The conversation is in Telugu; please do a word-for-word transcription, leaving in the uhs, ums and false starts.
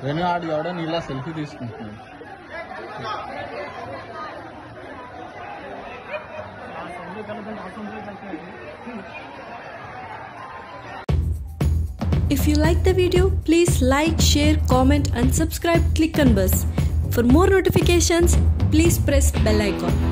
వెను ఆడు ఎవడో నీళ్ళ సెల్ఫీ తీసుకుంటున్నాడు. If you like the video, please like, share, comment and subscribe ClicknBuzz. For more notifications, please press bell icon.